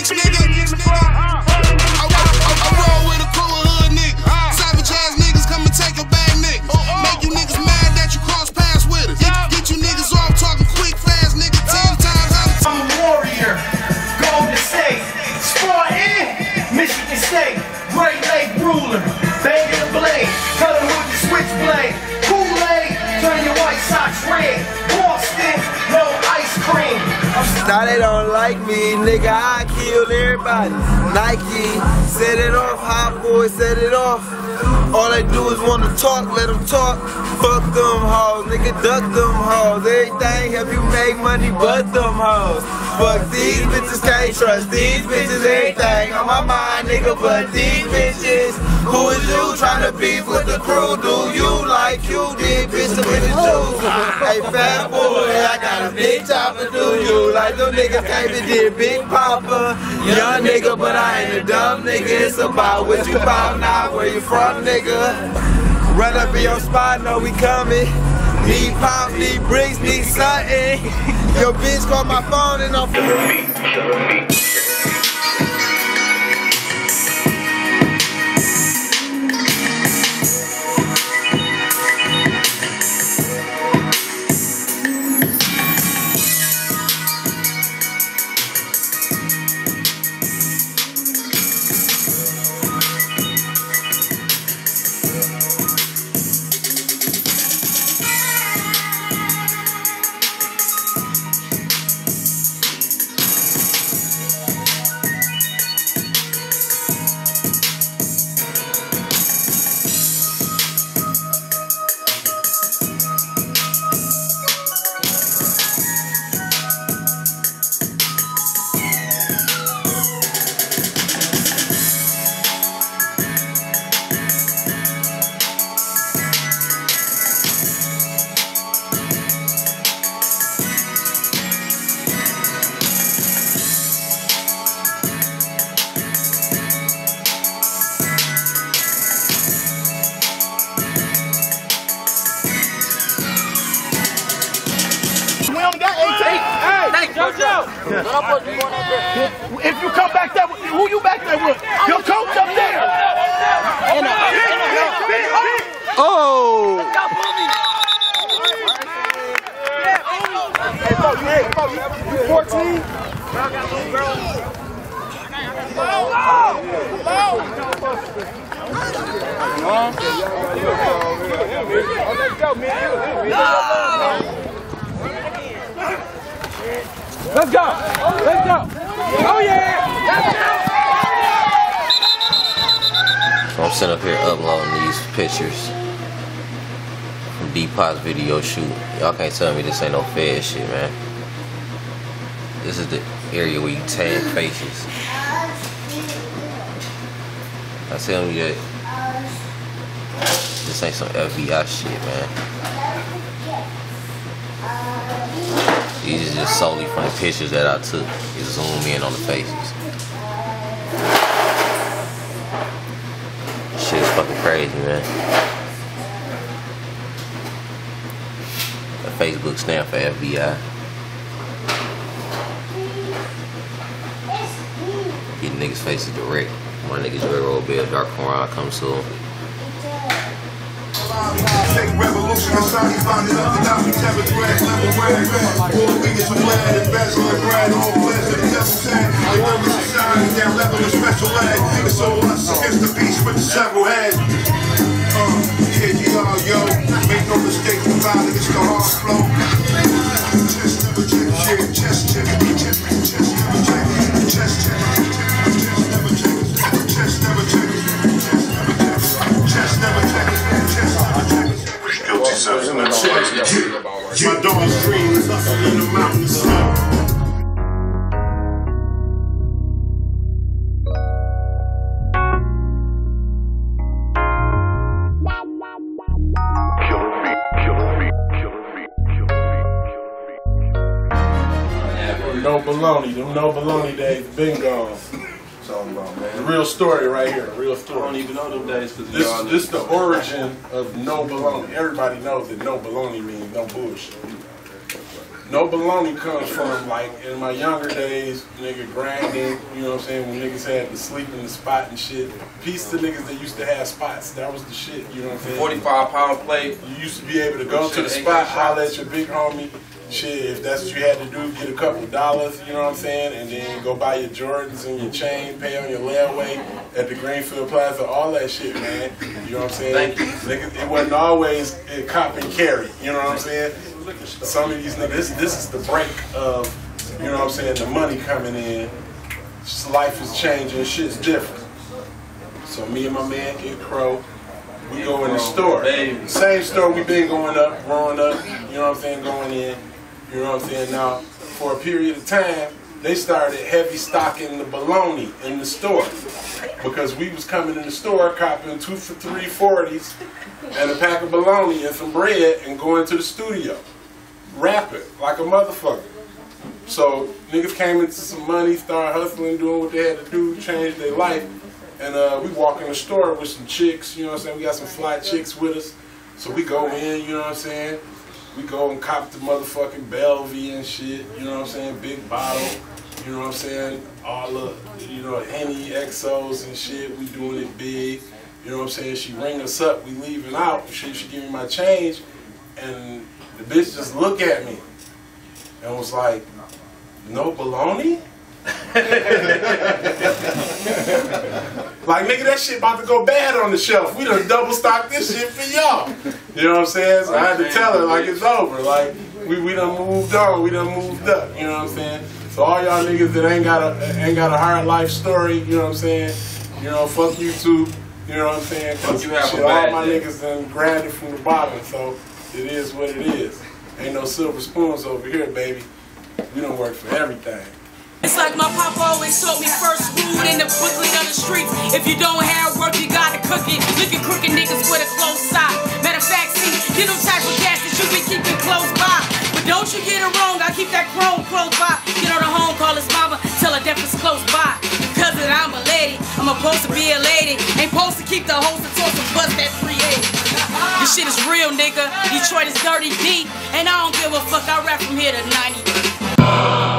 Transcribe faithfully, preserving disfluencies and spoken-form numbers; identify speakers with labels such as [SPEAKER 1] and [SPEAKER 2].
[SPEAKER 1] bricks, nigga. I, I, I roll with a crew of hood niggas. Savage ass niggas come and take your bag, niggas. Make you niggas mad that you cross paths with us. Get, get you niggas off talking quick, fast, nigga. Ten times out of ten.
[SPEAKER 2] I'm a warrior. Golden State. Spartan. Michigan State. Great Lake ruler. Banging the blade. Cutting with the switchblade. Kool-Aid. Turn your white socks red. Boston. No ice cream.
[SPEAKER 3] Now they don't like me, nigga, I kill everybody. Nike, set it off, Hot Boy, set it off. All they do is wanna talk, let them talk. Fuck them hoes, nigga, duck them hoes. Everything help you make money but them hoes. Fuck these bitches, can't trust these bitches. Everything on my mind, nigga, but these bitches. Who is you trying to beef with the crew? Do you like you did, bitch, with the juice? Hey, fat boy, I got a big chopper, do you? Like them niggas came and did Big Papa. Young nigga, but I ain't a dumb nigga. It's about what you about, not where you from, nigga. Run up in your spot, know we coming. Need pop, need bricks, need something. Your bitch called my phone and I'm feeling.
[SPEAKER 4] JoJo! If you come back there, who you back there with? Your coach up there!
[SPEAKER 3] Oh!
[SPEAKER 4] You fourteen? Let's go! Let's go! Oh yeah!
[SPEAKER 5] So I'm sitting up here uploading these pictures from D-Pop's video shoot. Y'all can't tell me this ain't no fed shit, man. This is the area where you tag faces. I tell me that this ain't some F B I shit, man. These are just solely from the pictures that I took. You zoom in on the faces. Shit is fucking crazy, man. The Facebook stand for F B I. Getting niggas' faces direct. My niggas railroad bill, Dark Quran comes soon.
[SPEAKER 6] Fake revolution, I'm sorry, found it up, the down, we never grad, level grad, all we get to glad, embezzle and grad, all blessed to the devil's hand, they know it's a sign, down level of special ed, it's all us against the beast with the several heads. Uh, here you are, yo, make no mistake, the violence, it's the hard flow. Chest never check, shit, chest check, chest, chest never check, chest check, chest never check, chest never check, chest never check, chest never check. Guilty selves in the chest. My dog's dream is hustling in the mountains.
[SPEAKER 4] No baloney, them no baloney days been gone. About, man. The real story right here, the real story.
[SPEAKER 7] I don't even know them days because
[SPEAKER 4] this, this is the origin of no baloney. Everybody knows that no baloney means no bullshit. No Baloney comes from, like, in my younger days, nigga, grinding, you know what I'm saying, when niggas had to sleep in the spot and shit. Peace to niggas that used to have spots. That was the shit, you know what I'm saying?
[SPEAKER 7] forty-five pound plate.
[SPEAKER 4] You used to be able to go to the spot, holler at your big homie. Shit, if that's what you had to do, get a couple of dollars, you know what I'm saying? And then go buy your Jordans and your chain, pay on your layaway at the Greenfield Plaza, all that shit, man. You know what I'm saying? Niggas, it wasn't always a cop and carry, you know what I'm saying? Some of these niggas, this, this is the break of, you know what I'm saying, the money coming in. Just life is changing, shit's different. So me and my man, Kid Crow, we go in the store. Same store we been going up, growing up, you know what I'm saying, going in. You know what I'm saying? Now, for a period of time, they started heavy stocking the bologna in the store. Because we was coming in the store, copping two for three forties and a pack of bologna and some bread and going to the studio. Rapping like a motherfucker. So, niggas came into some money, started hustling, doing what they had to do, changed their life. And uh, we walk in the store with some chicks, you know what I'm saying? We got some fly chicks with us. So we go in, you know what I'm saying? We go and cop the motherfucking Bellevue and shit, you know what I'm saying? Big bottle, you know what I'm saying? All the, you know, Henny, X Os and shit, we doing it big. You know what I'm saying? She ring us up, we leaving out, she, she give me my change, and the bitch just look at me and was like, no bologna? Like, nigga, that shit about to go bad on the shelf. We done double stocked this shit for y'all. You know what I'm saying? So I had to tell her, like, it's over. Like, we, we done moved on. We done moved up. You know what I'm saying? So all y'all niggas that ain't got a ain't got a hard life story, you know what I'm saying? You know, fuck YouTube. You know what I'm saying? Cause
[SPEAKER 7] you have
[SPEAKER 4] shit,
[SPEAKER 7] a bad
[SPEAKER 4] all my
[SPEAKER 7] day.
[SPEAKER 4] niggas done grabbed it from the bottom. So it is what it is. Ain't no silver spoons over here, baby. We don't work for everything.
[SPEAKER 8] It's like my papa always told me, first rule in the booklet of the streets. If you don't have work, you gotta cook it. Look at crooked niggas with a close eye. Matter of fact, see, get them type of gas that you be keeping close by. But don't you get it wrong, I keep that chrome close by. Get on the home, call his mama, tell her death is close by. Because that I'm a lady, I'm supposed to be a lady. Ain't supposed to keep the host and toss and bust that three eighty. This shit is real, nigga. Detroit is dirty deep. And I don't give a fuck, I rap from here to ninety.